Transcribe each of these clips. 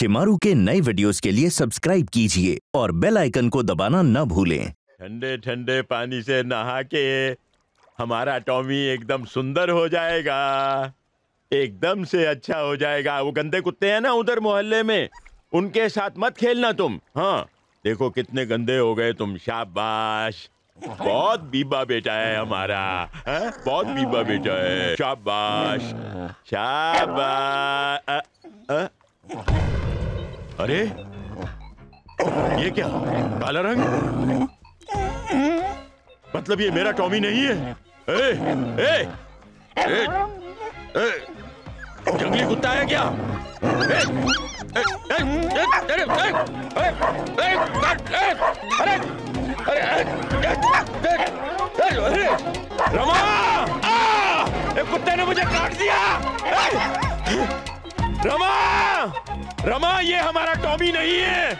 शिमारू के नए वीडियोस के लिए सब्सक्राइब कीजिए और बेल आइकन को दबाना न भूलें। ठंडे ठंडे पानी से नहा के हमारा टॉमी एकदम सुंदर हो जाएगा, एकदम से अच्छा हो जाएगा। वो गंदे कुत्ते हैं ना उधर मोहल्ले में, उनके साथ मत खेलना तुम। हाँ देखो कितने गंदे हो गए तुम। शाबाश, बहुत बीबा बेटा है हमारा, है? बहुत बीबा बेटा है। शाबाश शाबाश। अरे ये क्या, काला रंग? मतलब ये मेरा टॉमी नहीं है? ए, ए, ए, ए, जंगली कुत्ता है क्या? रमा, एक कुत्ते ने मुझे काट दिया। रमा, रमा ये हमारा टॉमी नहीं है।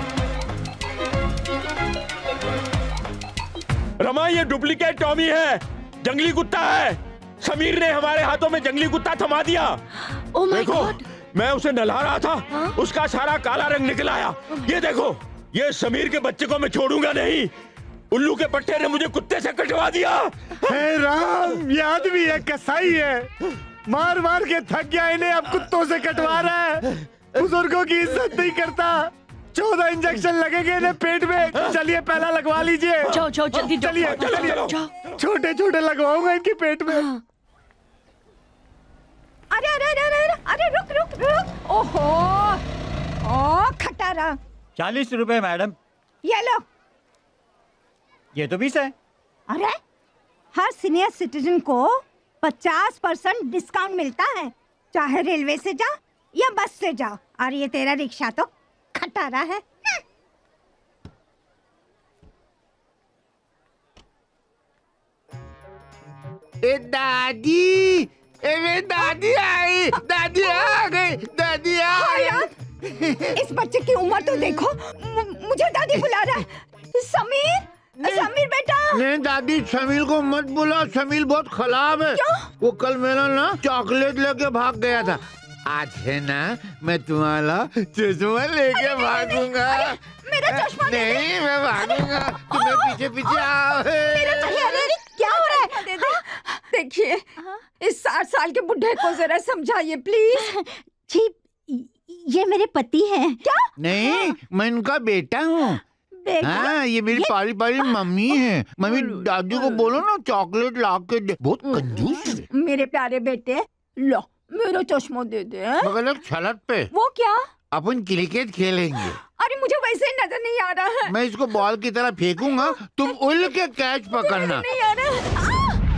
रमा ये डुप्लीकेट टॉमी है, जंगली कुत्ता है। समीर ने हमारे हाथों में जंगली कुत्ता थमा दिया। Oh my देखो God! मैं उसे नहला रहा था, उसका सारा काला रंग निकल आया। ये देखो, ये समीर के बच्चे को मैं छोड़ूंगा नहीं। उल्लू के पट्टे ने मुझे कुत्ते से कटवा दिया। हे राम, ये आदमी है कसाई है, मार मार के थक गया, इन्हें अब कुत्तों से कटवा रहा है। बुजुर्गों की इज्जत नहीं करता। 14 इंजेक्शन लगेंगे इन्हें पेट में। चलिए पहला लगवा लीजिए। जाओ जाओ जल्दी, चलिए चलिए, जाओ। छोटे छोटे लगवाऊंगा इनके पेट में। अरे अरे अरे अरे अरे रुक रुक रुक। ओहो, ओ खटारा। 40 रुपए मैडम। ये लो। ये तो 20 है। अरे हर सीनियर सिटीजन को 50% डिस्काउंट मिलता है, चाहे रेलवे से जाओ या बस से जाओ। और ये तेरा रिक्शा तो खटारा है। ए दादी, ए दादी आई, दादी आ गई, दादी आ गई। इस बच्चे की उम्र तो देखो, मुझे दादी बुला रहा है। समीर, समीर बेटा। नहीं दादी, समीर को मत बुला, समीर बहुत खराब है। क्यों? वो कल मेरा ना चॉकलेट लेके भाग गया था। आज है ना मैं तुम्हारा चश्मा लेके भागूंगा। मेरा चश्मा नहीं, मैं भागूंगा, तुम्हें पीछे पीछे आओ। मेरा चाहिए। अरे क्या हो रहा है? देखिए, इस 60 साल के बुढ़े को जरा समझाइए प्लीज। जी, ये मेरे पति हैं। क्या? नहीं, मैं इनका बेटा हूँ। हाँ, ये मेरी पाली पाली मम्मी है। मम्मी दादी को बोलो ना चॉकलेट ला के दे। बहुत कंजूस है। मेरे प्यारे बेटे, लो मेरा चश्मा दे दे। मगर एक छलत पे। वो क्या? अपन क्रिकेट खेलेंगे। अरे मुझे वैसे नजर नहीं आ रहा है। मैं इसको बॉल की तरह फेंकूंगा, तुम उल के कैच पकड़ना। नहीं आ रहा है।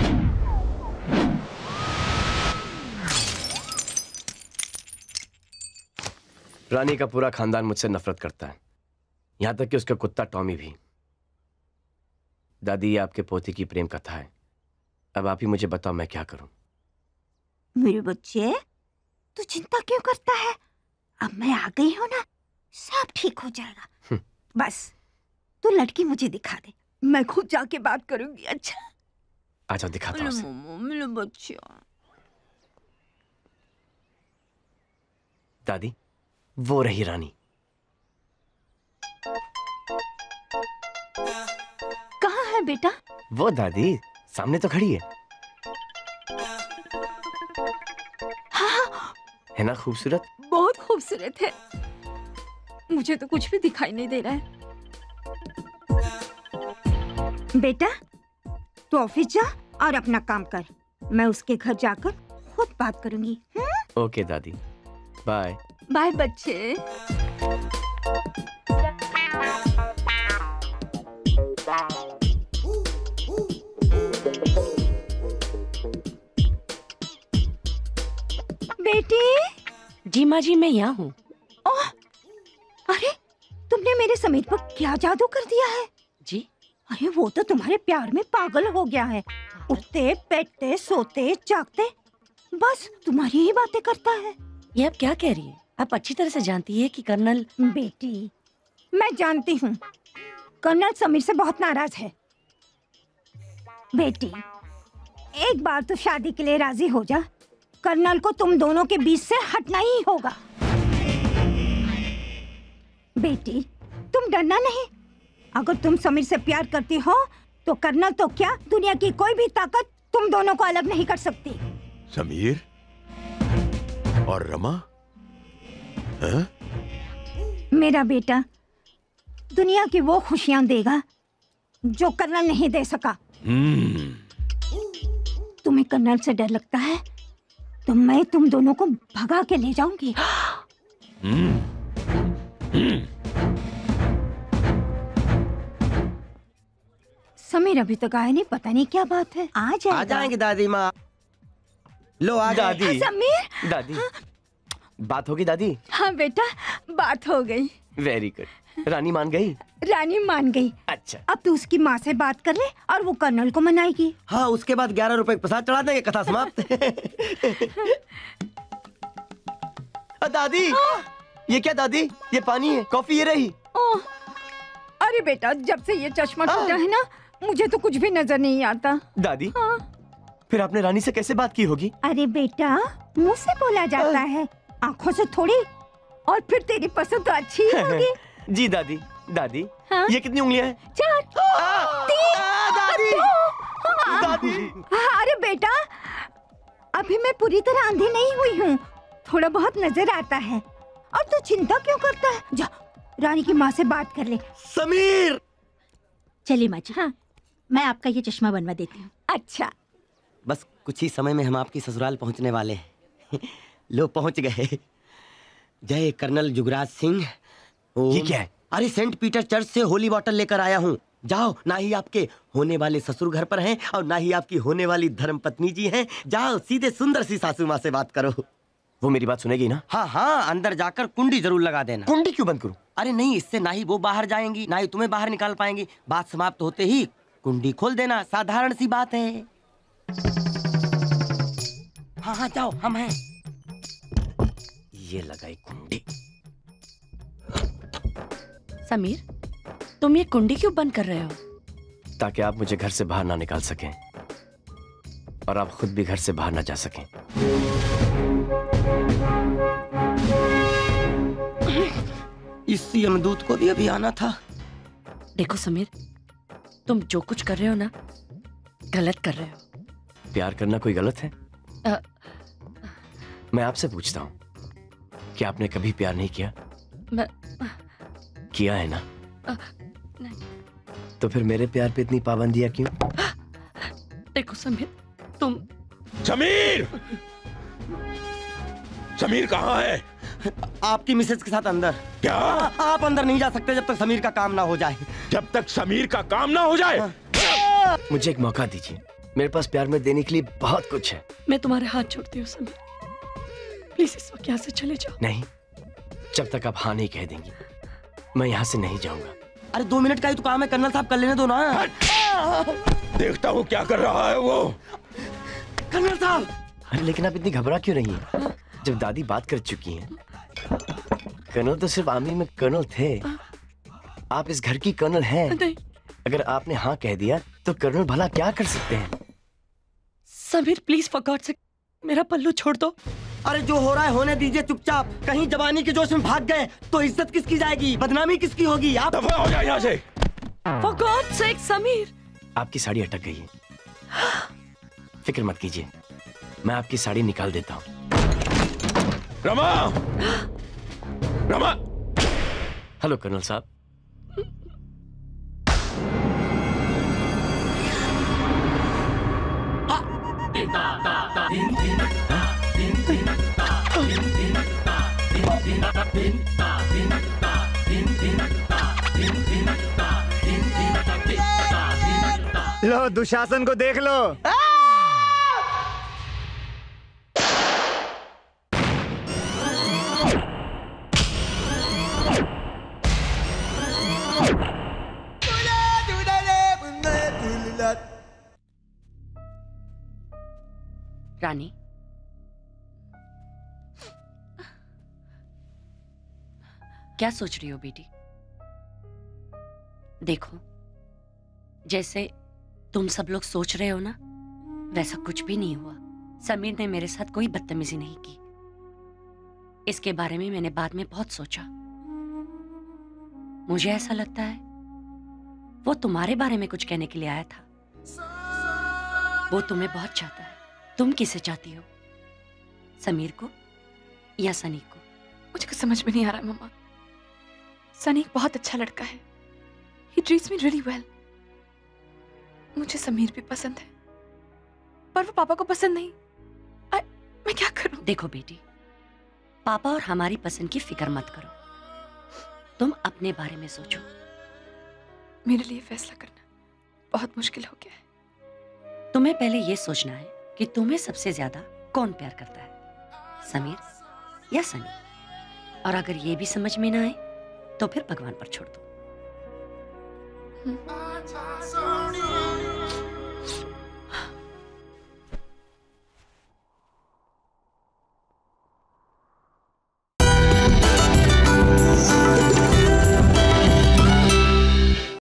रानी का पूरा खानदान मुझसे नफरत करता है, यहाँ तक कि उसका कुत्ता टॉमी भी। दादी, ये आपके पोती की प्रेम कथा है। अब आप ही मुझे बताओ मैं क्या करूं। मेरे बच्चे, तू चिंता क्यों करता है? अब मैं आ गई हूँ ना, सब ठीक हो जाएगा। बस तू लड़की मुझे दिखा दे, मैं खुद जाके बात करूंगी। अच्छा अच्छा, दिखाता हूं उसे। मेरे बच्चे। दादी, वो रही रानी। कहाँ है बेटा? वो दादी सामने तो खड़ी है। हाँ, है ना खूबसूरत? बहुत खूबसूरत है। मुझे तो कुछ भी दिखाई नहीं दे रहा है। बेटा, तू ऑफिस जा और अपना काम कर। मैं उसके घर जाकर खुद बात करूंगी। ओके दादी, बाय। बाय बच्चे। बेटी। जी माँ जी, मैं यहाँ हूँ। अरे तुमने मेरे समीर पर क्या जादू कर दिया है? जी? अरे वो तो तुम्हारे प्यार में पागल हो गया है। उठते बैठते सोते जागते बस तुम्हारी ही बातें करता है। ये आप क्या कह रही है? आप अच्छी तरह से जानती है कि कर्नल। बेटी, मैं जानती हूँ कर्नल समीर से बहुत नाराज है। बेटी, एक बार तो शादी के लिए राजी हो जा। कर्नल को तुम दोनों के बीच से हटना ही होगा। बेटी, तुम डरना नहीं। अगर तुम समीर से प्यार करती हो तो कर्नल तो क्या, दुनिया की कोई भी ताकत तुम दोनों को अलग नहीं कर सकती। समीर और रमा? हाँ? मेरा बेटा दुनिया की वो खुशियां देगा जो कर्नल नहीं दे सका। तुम्हें कर्नल से डर लगता है तो मैं तुम दोनों को भगा के ले जाऊंगी। समीर अभी तक आया नहीं, पता नहीं क्या बात है। आ जाएंगे दादी माँ। लो आ दादी। समीर। दादी, बात होगी दादी? हाँ बेटा, बात हो गई। Very good. रानी मान गई? रानी मान गई। अच्छा, अब तू उसकी माँ से बात कर ले और वो कर्नल को मनाएगी। हाँ, उसके बाद 11 रुपए प्रसाद चढ़ा देंगे, कथा समाप्त। दादी, ये क्या दादी? ये पानी है, कॉफी ये रही। अरे बेटा, जब से ये चश्मा टूटा है ना, मुझे तो कुछ भी नजर नहीं आता। दादी, फिर आपने रानी से कैसे बात की होगी? अरे बेटा, मुंह से बोला जाता है, आँखों से थोड़ी। और फिर तेरी पसंद तो अच्छी ही होगी। जी दादी। दादी, हाँ? ये कितनी उंगलियां हैं? 4, 3, दादी, 2। दादी। अरे बेटा, अभी मैं पूरी तरह अंधी नहीं हुई हूँ, थोड़ा बहुत नजर आता है। और तू चिंता क्यों करता है? जा, रानी की माँ से बात कर ले। समीर! चलिए माँ जी, हाँ, मैं आपका ये चश्मा बनवा देती हूँ। अच्छा। बस कुछ ही समय में हम आपकी ससुराल पहुंचने वाले हैं। लो, पहुंच गए। जय कर्नल जुगराज सिंह। ये क्या है? अरे, सेंट पीटर चर्च से होली बॉटल लेकर आया हूँ। जाओ, ना ही आपके होने वाले ससुर घर पर हैं और ना ही आपकी होने वाली धर्मपत्नी जी हैं। जाओ, सीधे सुंदर सी सासू माँ से बात करो। वो मेरी बात सुनेगी ना? हाँ हाँ, अंदर जाकर कुंडी जरूर लगा देना। कुंडी क्यों बंद करूं? अरे नहीं, इससे ना ही वो बाहर जाएंगी ना ही तुम्हें बाहर निकाल पाएंगी। बात समाप्त होते ही कुंडी खोल देना, साधारण सी बात है। हाँ हाँ, जाओ, हम हैं। ये लगाई कुंडी। समीर, तुम ये कुंडी क्यों बंद कर रहे हो? ताकि आप मुझे घर से बाहर ना निकाल सकें और आप खुद भी घर से बाहर ना जा सकें। इस यमदूत को भी अभी आना था। देखो समीर, तुम जो कुछ कर रहे हो ना, गलत कर रहे हो। प्यार करना कोई गलत है? मैं आपसे पूछता हूँ, क्या आपने कभी प्यार नहीं किया? किया है ना? नहीं। तो फिर मेरे प्यार पे इतनी पाबंदियां क्यों? देखो समीर, तुम... समीर! समीर कहाँ है? आपकी मिसेज के साथ अंदर। क्या? आप अंदर नहीं जा सकते जब तक समीर का काम ना हो जाए। जब तक समीर का काम ना हो जाए? मुझे एक मौका दीजिए, मेरे पास प्यार में देने के लिए बहुत कुछ है। मैं तुम्हारे हाथ छोड़ती हूँ समीर, प्लीज इस वक्त यहाँ से चले जाओ। नहीं, जब तक आप हाँ नहीं कह देंगी मैं यहाँ से नहीं जाऊंगा। अरे 2 मिनट का ही तो काम है, कर्नल साहब कर लेने दो ना। देखता हूँ क्या कर रहा है वो। कर्नल साहब! अरे लेकिन आप इतनी घबरा क्यों रही हैं? जब दादी बात कर चुकी हैं। कर्नल तो सिर्फ आर्मी में कर्नल थे, आप इस घर की कर्नल हैं। नहीं। अगर आपने हाँ कह दिया तो कर्नल भला क्या कर सकते हैं? Sameer please for God sake मेरा पल्लू छोड़ दो। अरे जो हो रहा है होने दीजिए चुपचाप। कहीं जवानी के जोश में भाग गए तो इज्जत किसकी जाएगी, बदनामी किसकी होगी? आप दफा हो जाए यहाँ से। For God sake Sameer. आपकी साड़ी अटक गई है, फिक्र मत कीजिए, मैं आपकी साड़ी निकाल देता हूँ। रमा! रमा! हेलो कर्नल साहब। लो, दुशासन को देख लो। रानी, क्या सोच रही हो बेटी? देखो, जैसे तुम सब लोग सोच रहे हो ना, वैसा कुछ भी नहीं हुआ। समीर ने मेरे साथ कोई बदतमीजी नहीं की। इसके बारे में मैंने बाद में बहुत सोचा। मुझे ऐसा लगता है वो तुम्हारे बारे में कुछ कहने के लिए आया था। वो तुम्हें बहुत चाहता है। तुम किसे चाहती हो, समीर को या सनी को? मुझे कुछ समझ में नहीं आ रहा मम्मा। सनी एक बहुत अच्छा लड़का है। He treats me really well. मुझे समीर भी पसंद है, पर वो पापा को पसंद नहीं। मैं क्या करूं? देखो बेटी, पापा और हमारी पसंद की फिक्र मत करो, तुम अपने बारे में सोचो। मेरे लिए फैसला करना बहुत मुश्किल हो गया है। तुम्हें पहले ये सोचना है कि तुम्हें सबसे ज्यादा कौन प्यार करता है, समीर या सनी। और अगर ये भी समझ में ना आए तो फिर भगवान पर छोड़ दो।